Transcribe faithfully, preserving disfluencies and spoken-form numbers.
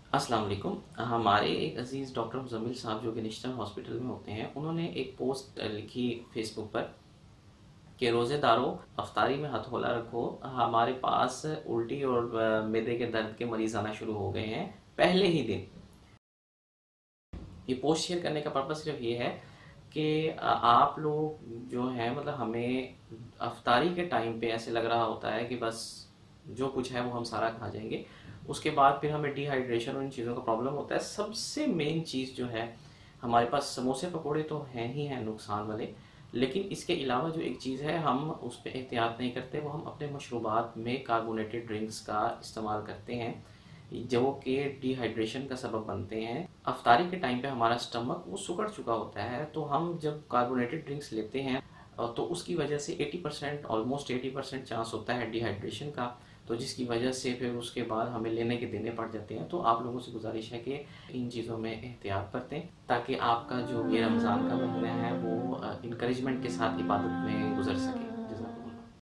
अस्सलाम वालेकुम। हमारे एक अजीज़ डॉक्टर मुज़म्मिल साहब जो कि नेशनल हॉस्पिटल में होते हैं, उन्होंने एक पोस्ट लिखी फेसबुक पर कि रोज़ेदारों अफ्तारी में हथौला रखो, हमारे पास उल्टी और अ, मैदे के दर्द के मरीज़ आना शुरू हो गए हैं पहले ही दिन। ये पोस्ट शेयर करने का पर्पज़ सिर्फ ये है कि अ, आप लोग जो हैं मतलब हमें अफ्तारी के टाइम पे ऐसे लग रहा होता है कि बस जो कुछ है वो हम सारा खा जाएंगे, उसके बाद फिर हमें डिहाइड्रेशन और इन चीज़ों का प्रॉब्लम होता है। सबसे मेन चीज़ जो है, हमारे पास समोसे पकोड़े तो हैं ही हैं नुकसान वाले, लेकिन इसके अलावा जो एक चीज़ है हम उस पर एहतियात नहीं करते, वो हम अपने मशरूबात में कार्बोनेटेड ड्रिंक्स का इस्तेमाल करते हैं जो कि डिहाइड्रेशन का सबब बनते हैं। अफ्तारी के टाइम पे हमारा स्टमक वो सुकड़ चुका होता है, तो हम जब कार्बोनेटेड ड्रिंक्स लेते हैं तो उसकी वजह से अस्सी परसेंट ऑलमोस्ट अस्सी परसेंट चांस होता है डिहाइड्रेशन का, तो जिसकी वजह से फिर उसके बाद हमें लेने के देने पड़ जाते हैं। तो आप लोगों से गुजारिश है कि इन चीज़ों में एहतियात बरतें ताकि आपका जो ये रमज़ान का महीना है वो इंकरेजमेंट के साथ इबादत में गुजर सके।